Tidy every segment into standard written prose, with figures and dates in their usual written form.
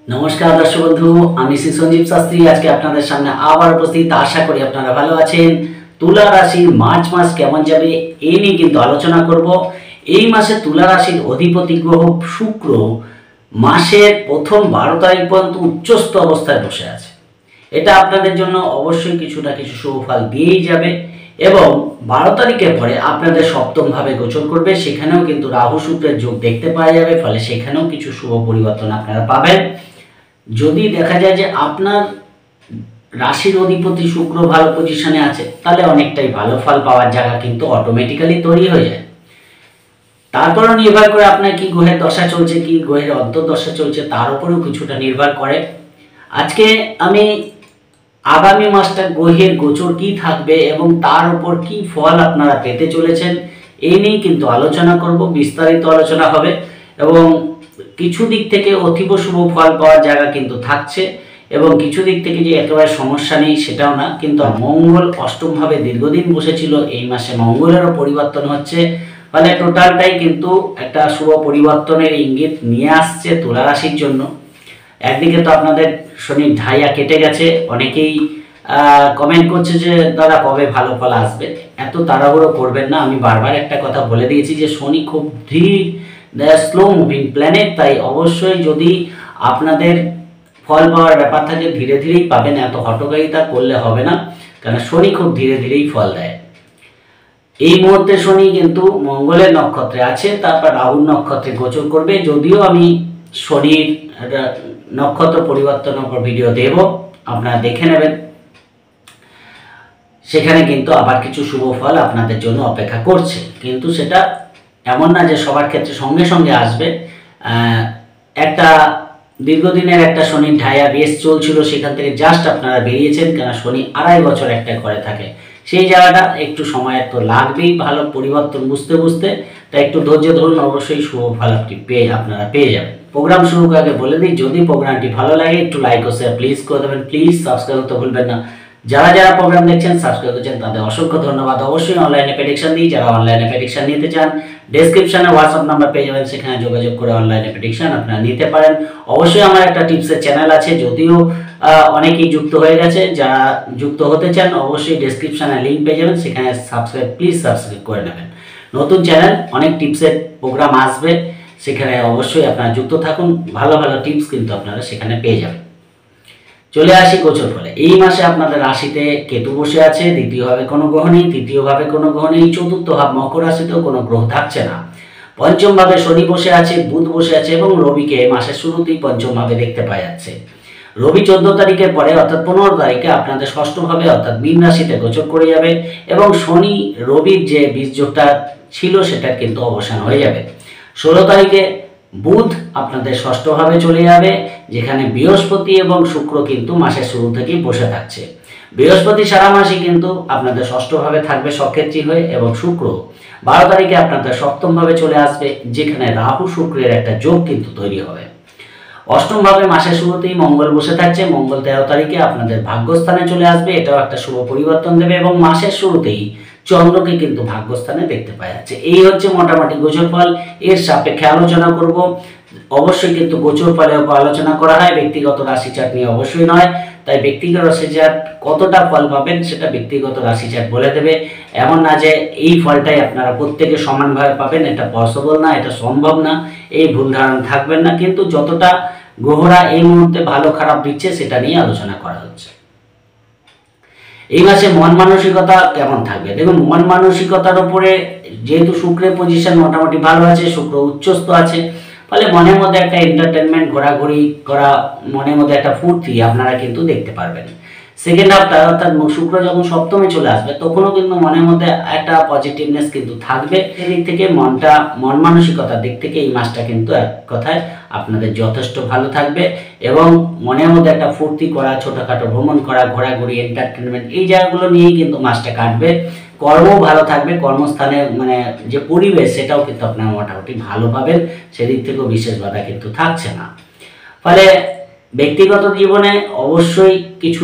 নমস্কার দর্শক বন্ধু, আমি শ্রী সঞ্জীব শাস্ত্রী আজকে আপনাদের সামনে আবার উপস্থিত। আশা করি আপনারা ভালো আছেন। তুলা রাশির মার্চ মাস কেমন যাবে এই নিয়ে কিন্তু আলোচনা করব। এই মাসে তুলা রাশির অধিপতি গ্রহ শুক্র মাসের প্রথম 12 তারিখ পর্যন্ত উচ্চস্থ অবস্থায় বসে আছে। এটা আপনাদের জন্য অবশ্যই কিছু না কিছু শুভ ফল দিয়েই যাবে এবং 12 তারিখের পরে আপনাদের সপ্তম ভাবে গোচর করবে, সেখানেও কিন্তু রাহু শুক্রের যোগ দেখতে পাওয়া যাবে, ফলে সেখানেও কিছু শুভ পরিবর্তন আপনারা পাবেন। যদি দেখা যায় যে আপনার রাশির অধিপতি শুক্র ভালো পজিশনে আছে, তাহলে অনেকটাই ভালো ফল পাওয়ার জায়গা কিন্তু অটোমেটিক্যালি তৈরি হয়ে যায়। তারপরেও নির্ভর করে আপনার কি গ্রহের দশা চলছে, কি গ্রহের অন্তর্দশা চলছে, তার উপরেও কিছুটা নির্ভর করে। আজকে আমি আগামী মাসটা গ্রহের গোচর কি থাকবে এবং তার উপর কি ফল আপনারা পেতে চলেছেন এই নিয়ে কিন্তু আলোচনা করব, বিস্তারিত আলোচনা হবে এবং কিছু দিক থেকে অতীব শুভ ফল পাওয়ার জায়গা কিন্তু থাকছে এবং কিছু দিক থেকে যে একেবারে সমস্যা নেই সেটাও না। কিন্তু মঙ্গল অষ্টমভাবে দীর্ঘদিন বসেছিল, এই মাসে মঙ্গলেরও পরিবর্তন হচ্ছে, ফলে টোটালটাই কিন্তু একটা শুভ পরিবর্তনের ইঙ্গিত নিয়ে আসছে তুলা রাশির জন্য। একদিকে তো আপনাদের শনির ঢাইয়া কেটে গেছে, অনেকেই কমেন্ট করছে যে দাদা কবে ভালো ফল আসবে। এত তাড়াহুড়ো করবেন না, আমি বারবার একটা কথা বলে দিয়েছি যে শনি খুব ধীর স্লো মুভিং প্ল্যানেট, তাই অবশ্যই যদি আপনাদের ফল পাওয়ার ব্যাপার থাকে ধীরে ধীরেই পাবেন, এত হঠকারিতা করলে হবে না, কারণ শনি খুব ধীরে ধীরেই ফল দেয়। এই মুহূর্তে শনি কিন্তু মঙ্গলের নক্ষত্রে আছে, তারপর রাহুর নক্ষত্রে গোচর করবে। যদিও আমি শনির নক্ষত্র পরিবর্তনের উপর ভিডিও দেব, আপনারা দেখে নেবেন, সেখানে কিন্তু আবার কিছু শুভ ফল আপনাদের জন্য অপেক্ষা করছে। কিন্তু সেটা এমন না যে সবার ক্ষেত্রে সঙ্গে সঙ্গে আসবে। একটা দীর্ঘদিনের একটা শনির ঢাইয়া বেশ চলছিল, সেখান থেকে জাস্ট আপনারা বেরিয়েছেন, কেন শনি 2.5 বছর একটা করে থাকে, সেই জায়গাটা একটু সময় তো লাগবেই ভালো পরিবর্তন বুঝতে বুঝতে, তাই একটু ধৈর্য ধরুন, অবশ্যই শুভ ফল আপনারা পেয়ে যাবেন। প্রোগ্রাম শুরু করার আগে বলে দিই, যদি প্রোগ্রামটি ভালো লাগে একটু লাইক ও শেয়ার প্লিজ করে দেবেন, প্লিজ সাবস্ক্রাইব করতে ভুলবেন না। যারা যারা প্রোগ্রাম দেখছেন সাবস্ক্রাইব করছেন তাদের অসংখ্য ধন্যবাদ। অবশ্যই অনলাইনে প্রেডিকশন দিই, যারা অনলাইনে প্রেডিকশন নিতে চান ডেসক্রিপশনে হোয়াটসঅ্যাপ নাম্বার পেয়ে যাবেন, সেখানে যোগাযোগ করে অনলাইনে প্রেডিকশন আপনারা নিতে পারেন। অবশ্যই আমার একটা টিপসের চ্যানেল আছে, যদিও অনেকেই যুক্ত হয়ে গেছে, যারা যুক্ত হতে চান অবশ্যই ডেসক্রিপশনে লিঙ্ক পেয়ে যাবেন, সেখানে প্লিজ সাবস্ক্রাইব করে নেবেন। নতুন চ্যানেল, অনেক টিপসের প্রোগ্রাম আসবে, সেখানে অবশ্যই আপনারা যুক্ত থাকুন, ভালো ভালো টিপস কিন্তু আপনারা সেখানে পেয়ে যাবেন। চলে আসি গোচর ফলে। এই মাসে আপনাদের রাশিতে কেতু বসে আছে, দ্বিতীয়ভাবে কোনো গ্রহ নেই, তৃতীয়ভাবে কোনো গ্রহ নেই, চতুর্থ ভাব মকর রাশিতেও কোনো গ্রহ থাকছে না। পঞ্চম ভাবে শনি বসে আছে, বুধ বসে আছে এবং রবিকে মাসের শুরুতেই পঞ্চম ভাবে দেখতে পাওয়া যাচ্ছে। রবি 14 তারিখের পরে অর্থাৎ 15 তারিখে আপনাদের ষষ্ঠ ভাবে অর্থাৎ মীন রাশিতে গোচর করে যাবে এবং শনি রবির যে বীজযোগটা ছিল সেটা কিন্তু অবসান হয়ে যাবে। 16 তারিখে বুধ আপনাদের ষষ্ঠভাবে চলে যাবে, যেখানে বৃহস্পতি এবং শুক্র কিন্তু মাসের শুরু থেকেই বসে থাকছে। বৃহস্পতি সারা মাসই কিন্তু আপনাদের ষষ্ঠভাবে থাকবে সক্ষেত্রী হয়ে এবং শুক্র 12 তারিখে আপনাদের সপ্তমভাবে চলে আসবে, যেখানে রাহু শুক্রের একটা যোগ কিন্তু তৈরি হবে। অষ্টমভাবে মাসের শুরুতেই মঙ্গল বসে থাকছে, মঙ্গল 13 তারিখে আপনাদের ভাগ্যস্থানে চলে আসবে, এটাও একটা শুভ পরিবর্তন দেবে এবং মাসের শুরুতেই চন্দ্রকে কিন্তু ভাগ্যস্থানে দেখতে পাওয়া যাচ্ছে। এই হচ্ছে মোটামুটি গোচর ফল। এর সাপেক্ষে আলোচনা করব, অবশ্যই কিন্তু গোচর ফলের উপর আলোচনা করা হয়, ব্যক্তিগত রাশি চার্ট নিয়ে অবশ্যই নয়। তাই ব্যক্তিগত রাশি চার্ট কতটা ফল পাবেন সেটা ব্যক্তিগত রাশি চার্ট বলে দেবে, এমন না যে এই ফলটাই আপনারা প্রত্যেকে সমানভাবে পাবেন, এটা পসিবল না, এটা সম্ভব না, এই ভুল ধারণা থাকবেন না। কিন্তু যতটা গ্রহরা এই মুহূর্তে ভালো খারাপ দিচ্ছে সেটা নিয়ে আলোচনা করা হচ্ছে। এই মাসে মন মানসিকতা কেমন থাকবে দেখুন, মন মানসিকতার উপরে যেহেতু শুক্রের পজিশন মোটামুটি ভালো আছে, শুক্র উচ্চস্থ আছে, ফলে মনের মধ্যে একটা এন্টারটেনমেন্ট, ঘোরাঘুরি করা, মনের মধ্যে একটা ফুর্তি আপনারা কিন্তু দেখতে পারবেন। সেকেন্ড হাফটা অর্থাৎ শুক্র যখন সপ্তমে চলে আসবে তখনও কিন্তু মনের মধ্যে একটা পজিটিভনেস কিন্তু থাকবে। এদিক থেকে মন মানসিকতার দিক থেকে এই মাসটা কিন্তু এক কথায় আপনাদের যথেষ্ট ভালো থাকবে এবং মনের মধ্যে একটা ফুর্তি করা, ছোটোখাটো ভ্রমণ করা, ঘোরাঘুরি, এন্টারটেনমেন্ট, এই জায়গাগুলো নিয়েই কিন্তু মাসটা কাটবে। কর্মও ভালো থাকবে, কর্মস্থানে মানে যে পরিবেশ সেটাও কিন্তু আপনারা মোটামুটি ভালো পাবেন, সেদিক থেকেও বিশেষ বাধা কিন্তু থাকছে না। ফলে ব্যক্তিগত জীবনে অবশ্যই কিছু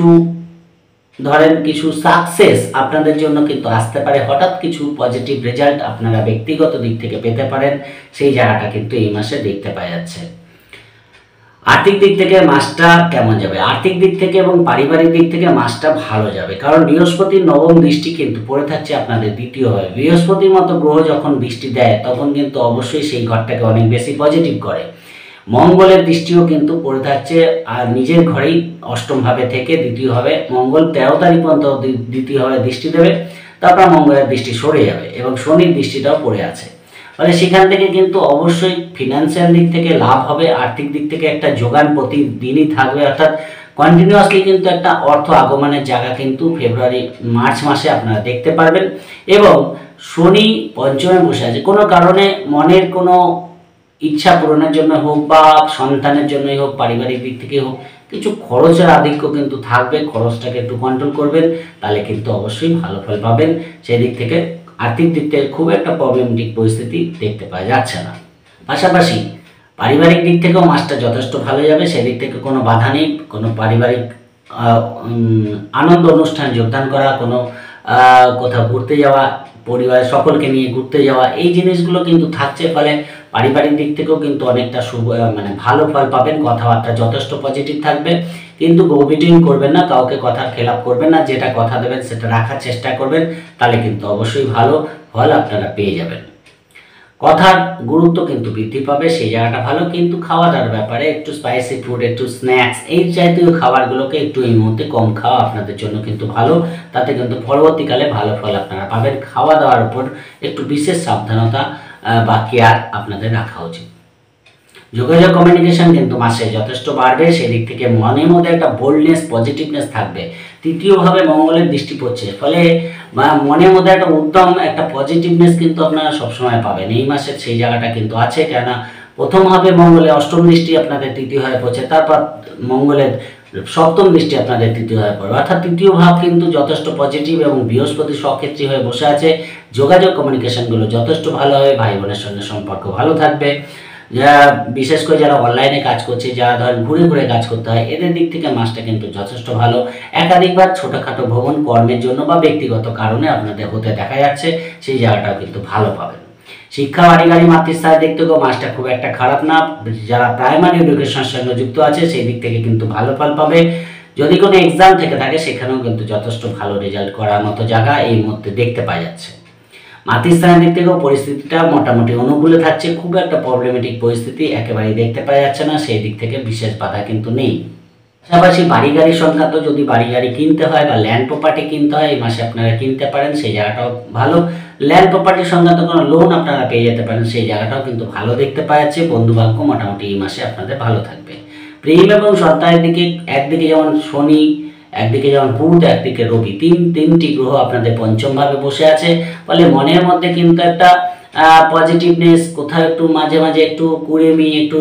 কিছু সাকসেস আপনাদের জন্য কিন্তু আসতে পারে, হঠাৎ কিছু পজিটিভ রেজাল্ট আপনারা ব্যক্তিগত দিক থেকে পেতে পারেন, সেই জায়গাটা কিন্তু এই মাসে দেখতে পাওয়া যাচ্ছে। আর্থিক দিক থেকে মাসটা কেমন যাবে? আর্থিক দিক থেকে এবং পারিবারিক দিক থেকে মাসটা ভালো যাবে, কারণ বৃহস্পতির নবম দৃষ্টি কিন্তু পড়ে থাকছে আপনাদের দ্বিতীয়ভাবে। বৃহস্পতির মতো গ্রহ যখন দৃষ্টি দেয় তখন কিন্তু অবশ্যই সেই ঘরটাকে অনেক বেশি পজিটিভ করে। মঙ্গলের দৃষ্টিও কিন্তু পড়ে থাকছে আর নিজের ঘরেই অষ্টমভাবে থেকে দ্বিতীয়ভাবে, মঙ্গল 13 তারিখ পর্যন্ত দ্বিতীয়ভাবে দৃষ্টি দেবে, তারপর মঙ্গলের দৃষ্টি সরে যাবে এবং শনির দৃষ্টিটাও পড়ে আছে। ফলে সেখান থেকে কিন্তু অবশ্যই ফিনান্সিয়াল দিক থেকে লাভ হবে, আর্থিক দিক থেকে একটা যোগান প্রতিদিনই থাকবে, অর্থাৎ কন্টিনিউয়াসলি কিন্তু একটা অর্থ আগমনের জায়গা কিন্তু ফেব্রুয়ারি মার্চ মাসে আপনারা দেখতে পারবেন। এবং শনি পঞ্চমে বসে আছে, কোনো কারণে মনের কোনো ইচ্ছা পূরণের জন্য হোক বা সন্তানের জন্যই হোক, পারিবারিক দিক থেকে হোক, কিছু খরচের আধিক্য কিন্তু থাকবে, খরচটাকে একটু কন্ট্রোল করবেন, তাহলে কিন্তু অবশ্যই ভালো ফল পাবেন। সেই দিক থেকে আর্থিক দিক থেকে খুব একটা প্রবলেমেটিক পরিস্থিতি দেখতে পাওয়া যাচ্ছে না। পাশাপাশি পারিবারিক দিক থেকেও মাসটা যথেষ্ট ভালো যাবে, সেদিক থেকে কোনো বাধা নেই। কোনো পারিবারিক আনন্দ অনুষ্ঠানে যোগদান করা, কোনো কোথাও ঘুরতে যাওয়া, পরিবারের সকলকে নিয়ে ঘুরতে যাওয়া, এই জিনিসগুলো কিন্তু থাকছে। ফলে পারিবারিক দিক থেকেও কিন্তু অনেকটা ভালো ফল পাবেন। কথাবার্তা যথেষ্ট পজিটিভ থাকবে, কিন্তু গোবিটিং করবেন না, কাউকে কথার খেলাপ করবেন না, যেটা কথা দেবেন সেটা রাখার চেষ্টা করবেন, তাহলে কিন্তু অবশ্যই ভালো ফল আপনারা পেয়ে যাবেন। কথার গুরুত্ব কিন্তু বৃদ্ধি পাবে, সেই জায়গাটা ভালো। কিন্তু খাওয়া দাওয়ার ব্যাপারে একটু স্পাইসি ফুড, একটু স্ন্যাক্স, এই জাতীয় খাবারগুলোকে একটু এই মুহূর্তে কম খাওয়া আপনাদের জন্য কিন্তু ভালো। তাতে কিন্তু পরবর্তীকালে ভালো ফল আপনারা পাবেন। খাওয়া দাওয়ার উপর একটু বিশেষ সাবধানতা বা কেয়ার আপনাদের রাখা উচিত। যোগাযোগ কমিউনিকেশন কিন্তু মাসে যথেষ্ট বাড়বে, সেদিক থেকে মনের মধ্যে একটা বোল্ডনেস, পজিটিভনেস থাকবে। তৃতীয়ভাবে মঙ্গলের দৃষ্টি পড়ছে, ফলে মনের মধ্যে একটা উদ্যম, একটা পজিটিভনেস কিন্তু আপনারা সবসময় পাবেন। এই মাসের সেই জায়গাটা কিন্তু আছে, কেননা প্রথমভাবে মঙ্গলের অষ্টম দৃষ্টি আপনাদের তৃতীয় হয়ে পড়ছে, তারপর মঙ্গলের সপ্তম দৃষ্টি আপনাদের তৃতীয় হয়ে পড়বে, অর্থাৎ তৃতীয় ভাব কিন্তু যথেষ্ট পজিটিভ এবং বৃহস্পতি স্বক্ষেত্রী হয়ে বসে আছে। যোগাযোগ কমিউনিকেশনগুলো যথেষ্ট ভালো হবে, ভাই বোনের সঙ্গে সম্পর্ক ভালো থাকবে। যারা বিশেষ করে যারা অনলাইনে কাজ করছে, যারা ধরেন ঘুরে ঘুরে কাজ করতে হয়, এদের দিক থেকে মাসটা কিন্তু যথেষ্ট ভালো। একাধিকবার ছোটোখাটো ভ্রমণ কর্মের জন্য বা ব্যক্তিগত কারণে আপনাদের হতে দেখা যাচ্ছে, সেই জায়গাটাও কিন্তু ভালো পাবেন। শিক্ষা, বাড়ি গাড়ি, মাতৃস্থানের দিক থেকেও মাসটা খুব একটা খারাপ না। যারা প্রাইমারি এডুকেশনের সঙ্গে যুক্ত আছে সেই দিক থেকে কিন্তু ভালো ফল পাবে। যদি কোনো এক্সাম থেকে থাকে সেখানেও কিন্তু যথেষ্ট ভালো রেজাল্ট করার মতো জায়গা এই মুহূর্তে দেখতে পাওয়া যাচ্ছে। মাতৃস্থানের দিক থেকেও পরিস্থিতিটা মোটামুটি অনুকূলে থাকছে, খুব একটা প্রবলেমেটিক পরিস্থিতি একেবারেই দেখতে পাওয়া যাচ্ছে না, সেই দিক থেকে বিশেষ বাধা কিন্তু নেই। পাশাপাশি বাড়ি গাড়ি সংক্রান্ত যদি বাড়ি গাড়ি কিনতে হয় বা ল্যান্ড প্রপার্টি কিনতে হয়, এই মাসে আপনারা কিনতে পারেন, সেই জায়গাটাও ভালো। ল্যান্ড প্রপার্টি সংক্রান্ত কোনো লোন আপনারা পেয়ে যেতে পারেন, সেই জায়গাটাও কিন্তু ভালো দেখতে পাওয়া যাচ্ছে। বন্ধুবাক্য মোটামুটি এই মাসে আপনাদের ভালো থাকবে। প্রেম এবং সন্তানের দিকে একদিকে যেমন শনি, একদিকে যেমন বুধ, একদিকে রবি, তিনটি গ্রহ আপনাদের পঞ্চমভাবে বসে আছে। ফলে মনের মধ্যে কিন্তু একটা পজিটিভনেস, কোথাও একটু মাঝে মাঝে একটু কুড়েমি, একটু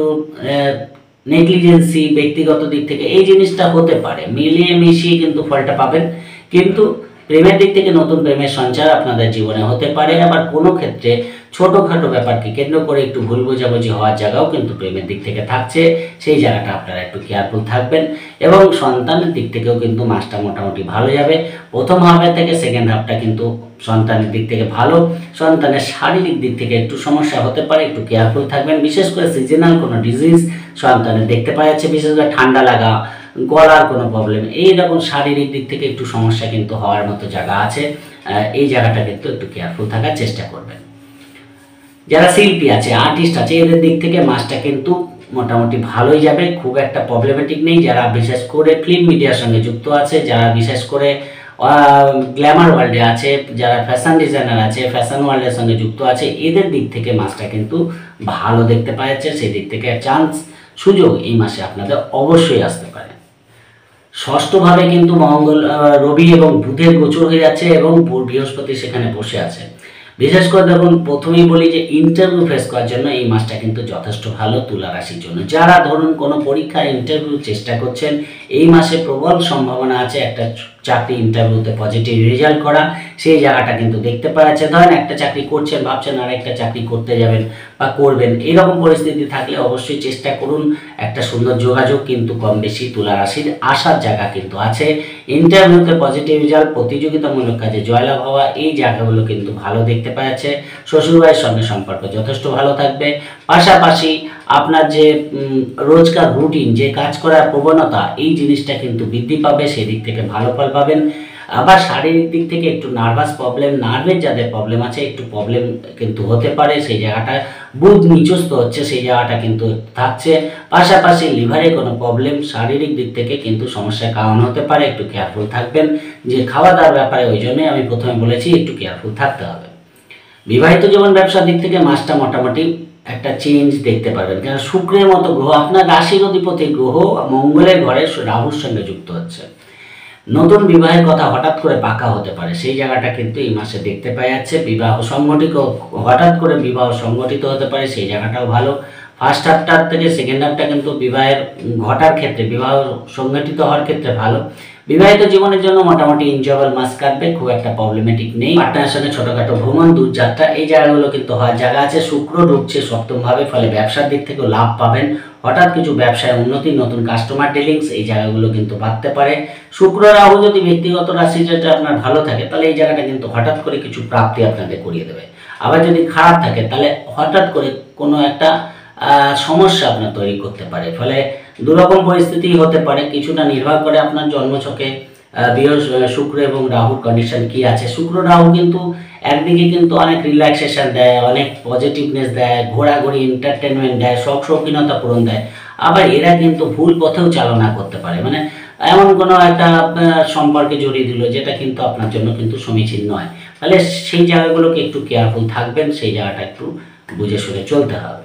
নেগলিজেন্সি ব্যক্তিগত দিক থেকে এই জিনিসটা হতে পারে, মিলিয়ে মিশিয়ে কিন্তু ফলটা পাবেন। কিন্তু প্রেমের দিক থেকে নতুন প্রেমের সঞ্চার আপনাদের জীবনে হতে পারে। আবার কোনো ক্ষেত্রে ছোটোখাটো ব্যাপারকে কেন্দ্র করে একটু ভুল বোঝাবুঝি হওয়ার জায়গাও কিন্তু প্রেমের দিক থেকে থাকছে, সেই জায়গাটা আপনারা একটু কেয়ারফুল থাকবেন। এবং সন্তানের দিক থেকেও কিন্তু মাসটা মোটামুটি ভালো যাবে। প্রথম হাফের থেকে সেকেন্ড হাফটা কিন্তু সন্তানের দিক থেকে ভালো। সন্তানের শারীরিক দিক থেকে একটু সমস্যা হতে পারে, একটু কেয়ারফুল থাকবেন। বিশেষ করে সিজনাল কোনো ডিজিজ সন্তানের দেখতে পাওয়া যাচ্ছে, বিশেষ করে ঠান্ডা লাগা, গলার কোনো প্রবলেম, এইরকম শারীরিক দিক থেকে একটু সমস্যা কিন্তু হওয়ার মতো জায়গা আছে। এই জায়গাটা কিন্তু একটু কেয়ারফুল থাকার চেষ্টা করবেন। যারা শিল্পী আছে, আর্টিস্ট আছে, এদের দিক থেকে মাসটা কিন্তু মোটামুটি ভালোই যাবে, খুব একটা প্রবলেমেটিক নেই। যারা বিশেষ করে ফিল্ম মিডিয়ার সঙ্গে যুক্ত আছে, যারা বিশেষ করে গ্ল্যামার ওয়ার্ল্ডে আছে, যারা ফ্যাশন ডিজাইনার আছে, ফ্যাশন ওয়ার্ল্ডের সঙ্গে যুক্ত আছে, এদের দিক থেকে মাসটা কিন্তু ভালো দেখতে পাওয়া যাচ্ছে। সেই দিক থেকে চান্স, সুযোগ এই মাসে আপনাদের অবশ্যই আসতে পারে। ষষ্ঠভাবে কিন্তু মঙ্গল, রবি এবং বুধের গোচর হয়ে যাচ্ছে এবং বৃহস্পতি সেখানে বসে আছে। বিশেষ করে দেখুন, প্রথমেই বলি যে ইন্টারভিউ ফেস করার জন্য এই মাসটা কিন্তু যথেষ্ট ভালো তুলা রাশির জন্য। যারা ধরুন কোনো পরীক্ষা ইন্টারভিউ চেষ্টা করছেন, এই মাসে প্রবল সম্ভাবনা আছে একটা চাকরি ইন্টারভিউতে পজিটিভ রেজাল্ট করা, সেই জায়গাটা কিন্তু দেখতে পাওয়া যাচ্ছে। ধরেন একটা চাকরি করছেন, ভাবছেন আর একটা চাকরি করতে যাবেন বা করবেন, এরকম পরিস্থিতি থাকলে অবশ্যই চেষ্টা করুন। একটা সুন্দর যোগাযোগ কিন্তু কম বেশি তুলা রাশির আসার জায়গা কিন্তু আছে। ইন্টারভিউতে পজিটিভ রেজাল্ট, প্রতিযোগিতামূলক কাজে জয়লাভ হওয়া, এই জায়গাগুলো কিন্তু ভালো দেখতে পাওয়া যাচ্ছে। শ্বশুরবাড়ির সঙ্গে সম্পর্ক যথেষ্ট ভালো থাকবে। পাশাপাশি আপনার যে রোজকার রুটিন, যে কাজ করার প্রবণতা, এই জিনিসটা কিন্তু বৃদ্ধি পাবে, সেই দিক থেকে ভালো ফল পাবেন। আবার শারীরিক দিক থেকে একটু নার্ভাস প্রবলেম, নার্ভের যাদের প্রবলেম আছে একটু প্রবলেম কিন্তু হতে পারে, সেই জায়গাটা বুধ নিচস্থ হচ্ছে, সেই জায়গাটা কিন্তু থাকছে। পাশাপাশি লিভারে কোনো প্রবলেম, শারীরিক দিক থেকে কিন্তু সমস্যার কারণ হতে পারে, একটু কেয়ারফুল থাকবেন। যে খাওয়া দাওয়ার ব্যাপারে ওই জন্যই আমি প্রথমে বলেছি একটু কেয়ারফুল থাকতে হবে। বিবাহিত জীবন ব্যবসার দিক থেকে মাসটা মোটামুটি একটা চেঞ্জ দেখতে পারবেন, কারণ শুক্রের মতো গ্রহ, আপনার রাশির অধিপতি গ্রহ মঙ্গলের ঘরে রাহুর সঙ্গে যুক্ত হচ্ছে। নতুন বিবাহের কথা হঠাৎ করে পাকা হতে পারে, সেই জায়গাটা কিন্তু এই মাসে দেখতে পাওয়া যাচ্ছে। বিবাহ সংগঠিত, হঠাৎ করে বিবাহ সংগঠিত হতে পারে, সেই জায়গাটাও ভালো। ফার্স্ট হাফটার থেকে সেকেন্ড হাফটা কিন্তু বিবাহের ঘটার ক্ষেত্রে, বিবাহ সংগঠিত হওয়ার ক্ষেত্রে ভালো। বিবাহিত জীবনের জন্য মোটামুটি এনজয়েবল মাস কাটবে, খুব একটা প্রবলেমেটিক নেই। পার্টনারের সঙ্গে ছোটখাটো ভ্রমণ, দূরযাত্রা, এই জায়গাগুলো কিন্তু হওয়ার জায়গা আছে। শুক্র ঢুকছে সপ্তমভাবে, ফলে ব্যবসার দিক থেকেও লাভ পাবেন। হঠাৎ কিছু ব্যবসায় উন্নতি, নতুন কাস্টমার ডিলিংস, এই জায়গাগুলো কিন্তু বাড়তে পারে। শুক্র রাহু যদি ব্যক্তিগত রাশি যেটা আপনার ভালো থাকে, তাহলে এই জায়গাটা কিন্তু হঠাৎ করে কিছু প্রাপ্তি আপনাদের করিয়ে দেবে। আবার যদি খারাপ থাকে, তাহলে হঠাৎ করে কোনো একটা সমস্যা আপনার তৈরি করতে পারে। ফলে দুরকম পরিস্থিতি হতে পারে, কিছুটা নির্ভর করে আপনার জন্মছকে শুক্র এবং রাহুর কন্ডিশন কি আছে। শুক্র রাহু কিন্তু একদিকে কিন্তু অনেক রিল্যাক্সেশন দেয়, অনেক পজিটিভনেস দেয়, ঘোরাঘুরি, এন্টারটেনমেন্ট দেয়, শখ শৌখিনতা পূরণ দেয়। আবার এরা কিন্তু ভুল পথেও চালনা করতে পারে, মানে এমন কোনো একটা সম্পর্কে জড়িয়ে দিল যেটা কিন্তু আপনার জন্য কিন্তু সমীচীন নয়। তাহলে সেই জায়গাগুলোকে একটু কেয়ারফুল থাকবেন, সেই জায়গাটা একটু বুঝে শুনে চলতে হবে।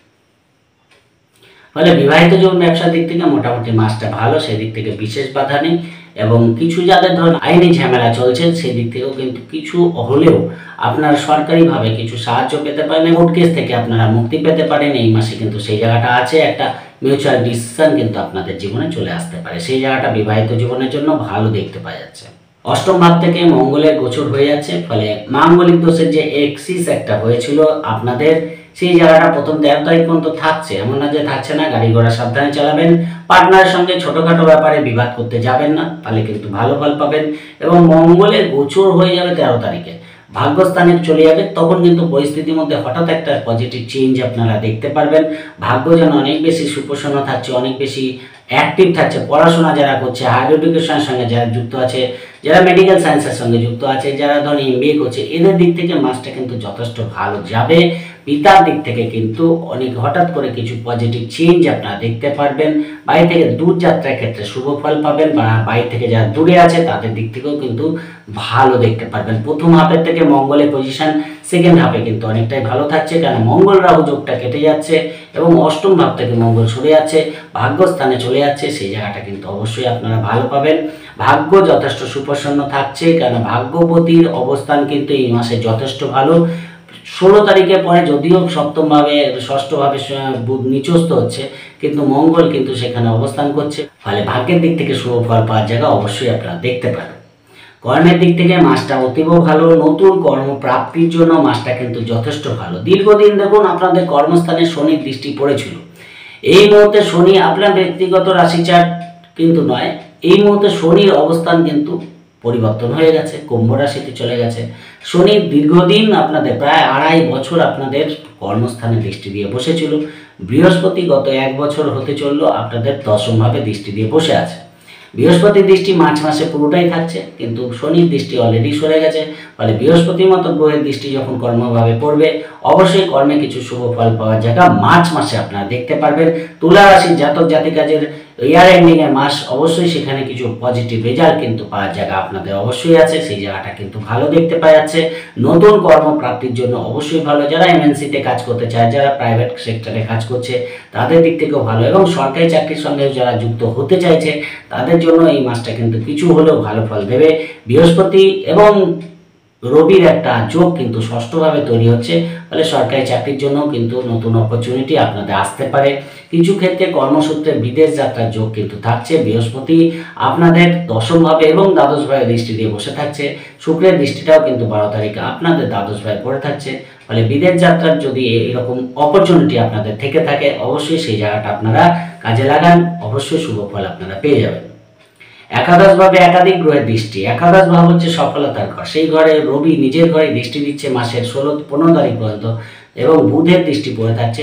ফলে বিবাহিত জীবন ব্যবসার দিক থেকে মোটামুটি মাসটা ভালো, সেই দিক থেকে বিশেষ বাধা নেই। এবং কিছু যাদের ধরুন আইনি ঝামেলা চলছে, সেই দিক থেকেও কিন্তু কিছু হলেও আপনারা সরকারিভাবে কিছু সাহায্য পেতে পারেন, কোর্ট কেস থেকে আপনারা মুক্তি পেতে পারেন। এই মাসে কিন্তু সেই জায়গাটা আছে, একটা মিউচুয়াল ডিসিশন কিন্তু আপনাদের জীবনে চলে আসতে পারে, সেই জায়গাটা বিবাহিত জীবনের জন্য ভালো দেখতে পাওয়া যাচ্ছে। অষ্টম ভাব থেকে মঙ্গলের গোচর হয়ে যাচ্ছে, ফলে মাঙ্গলিক দোষের যে এক্সিস একটা হয়েছিল আপনাদের, সেই জায়গাটা প্রথম 13 তারিখ পর্যন্ত থাকছে। এমন না যে থাকছে না, গাড়ি ঘোড়া সাবধানে চালাবেন। পার্টনারের সঙ্গে ছোটোখাটো ব্যাপারে বিবাদ করতে যাবেন না, তাহলে কিন্তু ভালো ফল পাবেন। এবং মঙ্গলের গোচর হয়ে যাবে 13 তারিখে, ভাগ্যস্থানে চলে যাবে, তখন কিন্তু পরিস্থিতির মধ্যে হঠাৎ একটা পজিটিভ চেঞ্জ আপনারা দেখতে পারবেন। ভাগ্য যেন অনেক বেশি সুপ্রসন্ন থাকছে, অনেক বেশি অ্যাক্টিভ থাকছে। পড়াশোনা যারা করছে, হায়ার এডুকেশনের সঙ্গে যারা যুক্ত আছে, যারা মেডিকেল সায়েন্সের সঙ্গে যুক্ত আছে, যারা ধরুন MBA করছে, এদের দিক থেকে মাসটা কিন্তু যথেষ্ট ভালো যাবে। পিতার দিক থেকে কিন্তু অনেক হঠাৎ করে কিছু পজিটিভ চেঞ্জ আপনারা দেখতে পারবেন। বাড়ি থেকে দূর যাত্রার ক্ষেত্রে শুভ ফল পাবেন, বা বাড়ি থেকে যারা দূরে আছে তাদের দিক থেকেও কিন্তু ভালো দেখতে পারবেন। প্রথম হাফের থেকে মঙ্গলের পজিশন সেকেন্ড হাফে কিন্তু অনেকটাই ভালো থাকছে, কারণ মঙ্গল রাহু যোগটা কেটে যাচ্ছে এবং অষ্টম ভাব থেকে মঙ্গল সরে যাচ্ছে, ভাগ্যস্থানে চলে যাচ্ছে, সেই জায়গাটা কিন্তু অবশ্যই আপনারা ভালো পাবেন। ভাগ্য যথেষ্ট সুপ্রসন্ন থাকছে, কারণ ভাগ্যপতির অবস্থান কিন্তু এই মাসে যথেষ্ট ভালো। 16 তারিখের পরে যদিও সপ্তমভাবে, ষষ্ঠভাবে বুধ নিচস্থ হচ্ছে, কিন্তু মঙ্গল কিন্তু সেখানে অবস্থান করছে, ফলে ভাগ্যের দিক থেকে শুভ ফল পাওয়ার জায়গা অবশ্যই আপনারা দেখতে পাবেন। কর্মের দিক থেকে মাসটা অতীব ভালো, নতুন কর্মপ্রাপ্তির জন্য মাসটা কিন্তু যথেষ্ট ভালো। দীর্ঘদিন দেখুন আপনাদের কর্মস্থানে শনির দৃষ্টি পড়েছিল, এই মুহূর্তে শনি আপনার ব্যক্তিগত রাশি চার্ট কিন্তু নয়, এই মুহূর্তে শনির অবস্থান কিন্তু পরিবর্তন হয়ে গেছে, কুম্ভ রাশিতে চলে গেছে। শনি দীর্ঘদিন আপনাদের প্রায় 2.5 বছর আপনাদের কর্মস্থানে দৃষ্টি দিয়ে বসেছিল। বৃহস্পতি গত 1 বছর হতে চললো আপনাদের দশমভাবে দৃষ্টি দিয়ে বসে আছে। বৃহস্পতির দৃষ্টি মার্চ মাসে পুরোটাই থাকছে, কিন্তু শনির দৃষ্টি অলরেডি সরে গেছে, ফলে বৃহস্পতির মতো গ্রহের দৃষ্টি যখন কর্মভাবে পড়বে, অবশ্যই কর্মে কিছু শুভ ফল পাওয়ার জায়গা মার্চ মাসে আপনারা দেখতে পারবেন। তুলা রাশির জাতক জাতিকাদের ইয়ার এন্ডিংয়ের মাস, অবশ্যই সেখানে কিছু পজিটিভ রেজাল্ট কিন্তু পাওয়ার জায়গা আপনাদের অবশ্যই আছে, সেই জায়গাটা কিন্তু ভালো দেখতে পাওয়া যাচ্ছে। নতুন কর্মপ্রাপ্তির জন্য অবশ্যই ভালো, যারা MNC-তে কাজ করতে চায়, যারা প্রাইভেট সেক্টরে কাজ করছে তাদের দিক থেকেও ভালো, এবং সরকারি চাকরির সঙ্গে যারা যুক্ত হতে চাইছে তাদের জন্য এই মাসটা কিন্তু কিছু হলেও ভালো ফল দেবে। বৃহস্পতি এবং রবির একটা যোগ কিন্তু ষষ্ঠভাবে তৈরি হচ্ছে, ফলে সরকারি চাকরির জন্য কিন্তু নতুন অপরচুনিটি আপনাদের আসতে পারে। কিছু ক্ষেত্রে কর্মসূত্রে বিদেশ যাত্রার যোগ কিন্তু থাকছে। বৃহস্পতি আপনাদের দশমভাবে এবং দ্বাদশভাবে দৃষ্টি দিয়ে বসে থাকছে, শুক্রের দৃষ্টিটাও কিন্তু 12 তারিখে আপনাদের দ্বাদশভাবে পড়ে থাকছে, ফলে বিদেশ যাত্রার যদি এরকম অপরচুনিটি আপনাদের থেকে থাকে, অবশ্যই সেই জায়গাটা আপনারা কাজে লাগান, অবশ্যই শুভ ফল আপনারা পেয়ে যাবেন। একাদশভাবে একাধিক গ্রহের দৃষ্টি, একাদশ ভাব হচ্ছে সফলতার ঘর, সেই ঘরে রবি নিজের ঘরে দৃষ্টি দিচ্ছে মাসের 16-15 তারিখ পর্যন্ত, এবং বুধের দৃষ্টি পড়ে থাকছে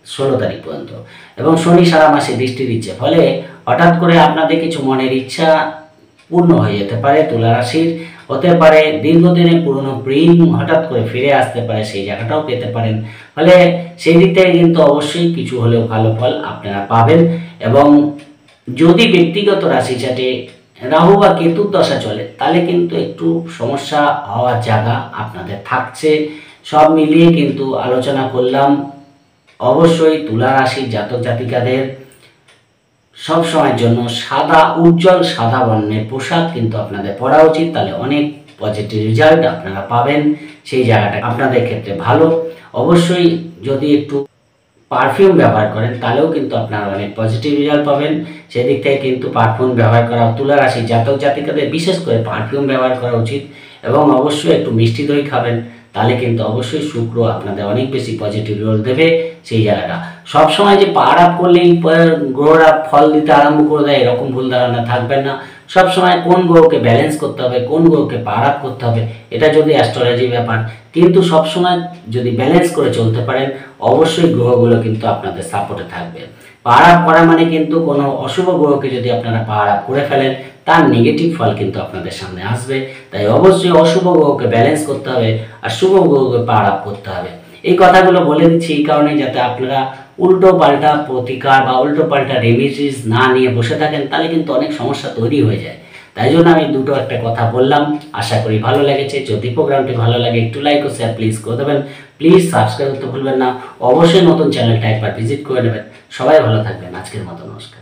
16 তারিখ পর্যন্ত, এবং শনি সারা মাসে দৃষ্টি দিচ্ছে, ফলে হঠাৎ করে আপনাদের কিছু মনের ইচ্ছা পূর্ণ হয়ে যেতে পারে। তুলা রাশির হতে পারে দীর্ঘদিনের পুরনো প্রেম হঠাৎ করে ফিরে আসতে পারে, সেই জায়গাটাও পেতে পারেন। ফলে সেই দিক থেকে কিন্তু অবশ্যই কিছু হলেও ভালো ফল আপনারা পাবেন। এবং যদি ব্যক্তিগত রাশি চাটে রাহু বা কেতুর দশা চলে, তাহলে কিন্তু একটু সমস্যা হওয়ার জায়গা আপনাদের থাকছে। সব মিলিয়ে কিন্তু আলোচনা করলাম। অবশ্যই তুলা রাশির জাতক জাতিকাদের সব সময়ের জন্য সাদা, উজ্জ্বল সাদা বর্ণের পোশাক কিন্তু আপনাদের পরা উচিত, তাহলে অনেক পজিটিভ রেজাল্ট আপনারা পাবেন। সেই জায়গাটা আপনাদের ক্ষেত্রে ভালো। অবশ্যই যদি একটু পারফিউম ব্যবহার করেন, তাহলেও কিন্তু আপনারা অনেক পজিটিভ রেজাল্ট পাবেন। সেদিক থেকে কিন্তু পারফিউম ব্যবহার করা তুলা রাশির জাতক জাতিকাদের বিশেষ করে পারফিউম ব্যবহার করা উচিত। এবং অবশ্যই একটু মিষ্টি দই খাবেন, তাহলে কিন্তু অবশ্যই শুক্র আপনাদের অনেক বেশি পজিটিভ রোল দেবে। সেই জায়গাটা সবসময় যে পাওয়ার আপ করলেই গ্রহরা ফল দিতে আরম্ভ করে দেয়, এরকম ভুল ধারণা থাকবেন না। সবসময় কোন গ্রহকে ব্যালেন্স করতে হবে, কোন গ্রহকে পাওয়ার আপ করতে হবে, এটা যদি অ্যাস্ট্রোলজি ব্যাপার, কিন্তু সবসময় যদি ব্যালেন্স করে চলতে পারেন, অবশ্যই গ্রহগুলো কিন্তু আপনাদের সাপোর্টে থাকবে। পাওয়ার আপ করা মানে কিন্তু কোনো অশুভ গ্রহকে যদি আপনারা পাওয়ার আপ করে ফেলেন, তার নেগেটিভ ফল কিন্তু আপনাদের সামনে আসবে। তাই অবশ্যই অশুভ গ্রহকে ব্যালেন্স করতে হবে আর শুভ গ্রহকে পাওয়ার আপ করতে হবে। এই কথাগুলো বলে দিচ্ছি এই কারণে, যাতে আপনারা উল্টো পাল্টা প্রতিকার বা উল্টো পাল্টা রেমিডিস না নিয়ে বসে থাকেন, তাহলে কিন্তু অনেক সমস্যা তৈরি হয়ে যায়। তাই জন্য আমি দুটো একটা কথা বললাম। আশা করি ভালো লেগেছে। যদি প্রোগ্রামটি ভালো লাগে একটু লাইক ও শেয়ার প্লিজ করে দেবেন। প্লিজ সাবস্ক্রাইব করতে ভুলবেন না। অবশ্যই নতুন চ্যানেলটা একবার ভিজিট করে নেবেন। সবাই ভালো থাকবেন। আজকের মতো নমস্কার।